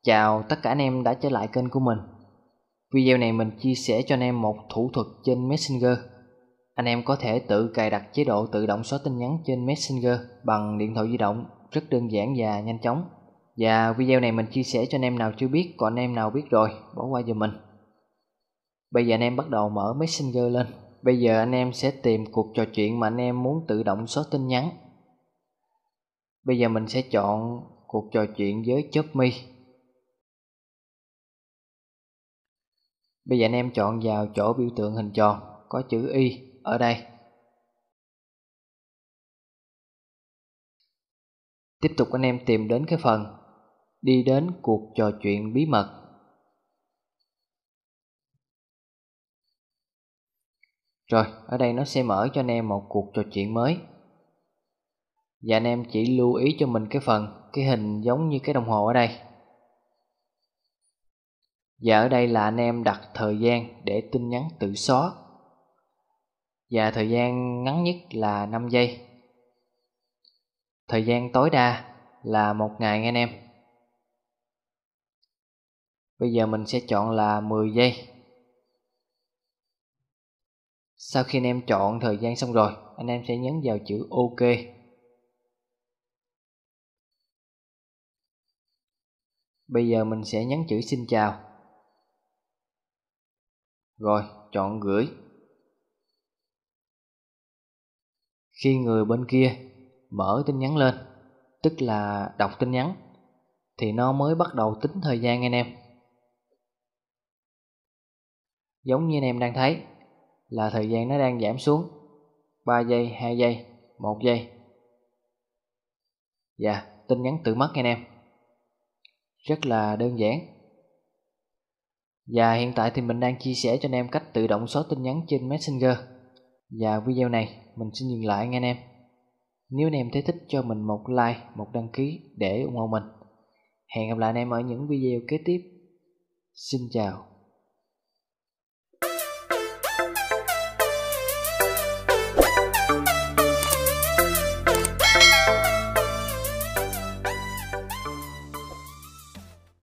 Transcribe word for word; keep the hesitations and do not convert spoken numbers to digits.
Chào tất cả anh em đã trở lại kênh của mình. Video này mình chia sẻ cho anh em một thủ thuật trên Messenger. Anh em có thể tự cài đặt chế độ tự động xóa tin nhắn trên Messenger bằng điện thoại di động, rất đơn giản và nhanh chóng. Và video này mình chia sẻ cho anh em nào chưa biết, còn anh em nào biết rồi bỏ qua giùm mình. Bây giờ anh em bắt đầu mở Messenger lên. Bây giờ anh em sẽ tìm cuộc trò chuyện mà anh em muốn tự động xóa tin nhắn. Bây giờ mình sẽ chọn cuộc trò chuyện với Chopme. Bây giờ anh em chọn vào chỗ biểu tượng hình tròn có chữ Y ở đây. Tiếp tục anh em tìm đến cái phần đi đến cuộc trò chuyện bí mật. Rồi, ở đây nó sẽ mở cho anh em một cuộc trò chuyện mới. Và anh em chỉ lưu ý cho mình cái phần cái hình giống như cái đồng hồ ở đây. Và ở đây là anh em đặt thời gian để tin nhắn tự xóa. Và thời gian ngắn nhất là năm giây. Thời gian tối đa là một ngày anh em. Bây giờ mình sẽ chọn là mười giây. Sau khi anh em chọn thời gian xong rồi, anh em sẽ nhấn vào chữ OK. Bây giờ mình sẽ nhấn chữ xin chào. Rồi, chọn gửi. Khi người bên kia mở tin nhắn lên, tức là đọc tin nhắn, thì nó mới bắt đầu tính thời gian anh em. Giống như anh em đang thấy là thời gian nó đang giảm xuống ba giây, hai giây, một giây. Dạ, tin nhắn tự mất anh em. Rất là đơn giản. Và hiện tại thì mình đang chia sẻ cho anh em cách tự động xóa tin nhắn trên Messenger. Và video này mình xin dừng lại nha anh em. Nếu anh em thấy thích cho mình một like, một đăng ký để ủng hộ mình. Hẹn gặp lại anh em ở những video kế tiếp. Xin chào.